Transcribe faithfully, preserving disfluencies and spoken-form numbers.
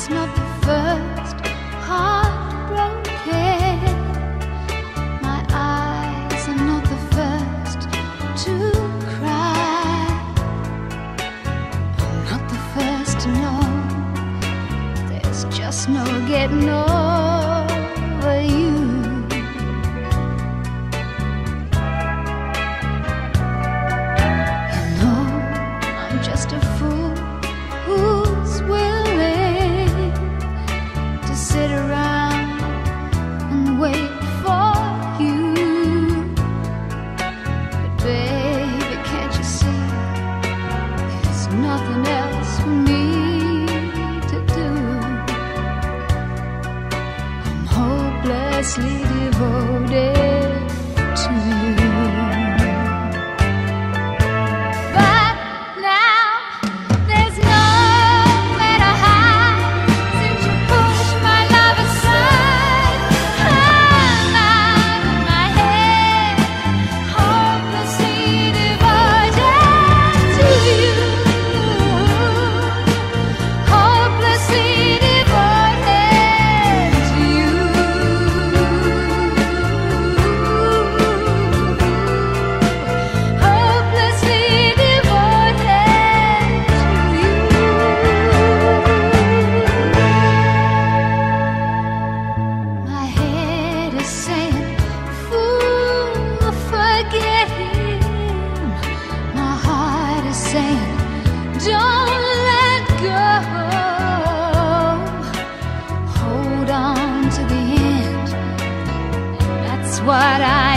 It's not the first heartbroken. My eyes are not the first to cry. I'm not the first to know. There's just no getting over you. You know, I'm just a fool who's willing to sit around and wait for you. But baby, can't you see, there's nothing else for me to do. I'm hopelessly devoted to you. But now there's nowhere to hide since you pushed my love aside. I'm out of my head, hopelessly devoted to you. Hopelessly devoted to you. Hopelessly devoted to you. My head is saying, fool, forget him. My heart is saying, don't let go. Hold on to the end. That's what I